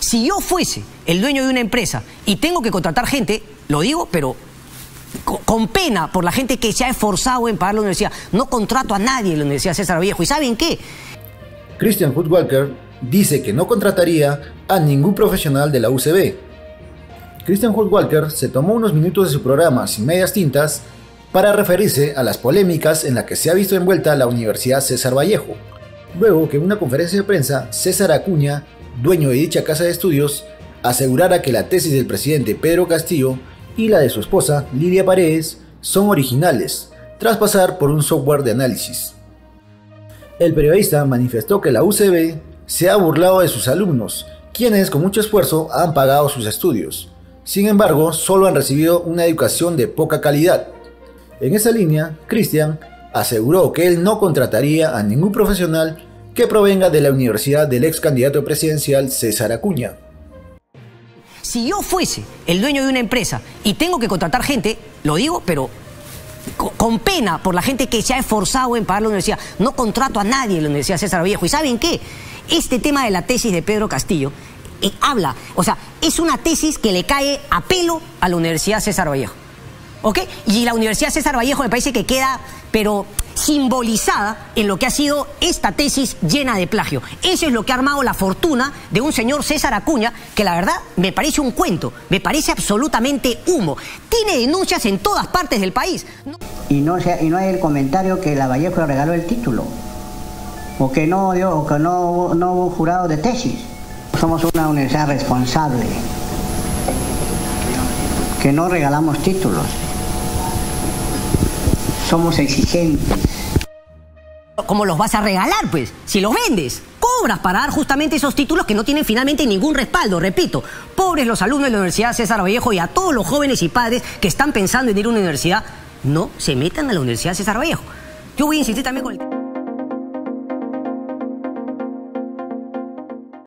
Si yo fuese el dueño de una empresa y tengo que contratar gente, lo digo, pero con pena por la gente que se ha esforzado en pagar la universidad. No contrato a nadie en la Universidad César Vallejo. ¿Y saben qué? Christian Hudtwalcker dice que no contrataría a ningún profesional de la UCB. Christian Hudtwalcker se tomó unos minutos de su programa Sin Medias Tintas para referirse a las polémicas en las que se ha visto envuelta la Universidad César Vallejo, luego que en una conferencia de prensa César Acuña, dueño de dicha casa de estudios, asegurara que la tesis del presidente Pedro Castillo y la de su esposa Lidia Paredes son originales, tras pasar por un software de análisis. El periodista manifestó que la UCB se ha burlado de sus alumnos, quienes con mucho esfuerzo han pagado sus estudios. Sin embargo, solo han recibido una educación de poca calidad. En esa línea, Christian aseguró que él no contrataría a ningún profesional que provenga de la universidad del ex candidato presidencial César Acuña. Si yo fuese el dueño de una empresa y tengo que contratar gente, lo digo, pero con pena por la gente que se ha esforzado en pagar la universidad. No contrato a nadie en la Universidad César Vallejo. ¿Y saben qué? Este tema de la tesis de Pedro Castillo es una tesis que le cae a pelo a la Universidad César Vallejo. ¿Ok? Y la Universidad César Vallejo me parece que queda, pero simbolizada en lo que ha sido esta tesis llena de plagio. Eso es lo que ha armado la fortuna de un señor César Acuña, que la verdad me parece un cuento, me parece absolutamente humo. Tiene denuncias en todas partes del país. Y no hay el comentario que la Vallejo le regaló el título, o que no hubo un jurado de tesis. Somos una universidad responsable, que no regalamos títulos. Somos exigentes. ¿Cómo los vas a regalar, pues? Si los vendes, cobras para dar justamente esos títulos que no tienen finalmente ningún respaldo. Repito, pobres los alumnos de la Universidad César Vallejo, y a todos los jóvenes y padres que están pensando en ir a una universidad, no se metan a la Universidad César Vallejo. Yo voy a insistir también con el...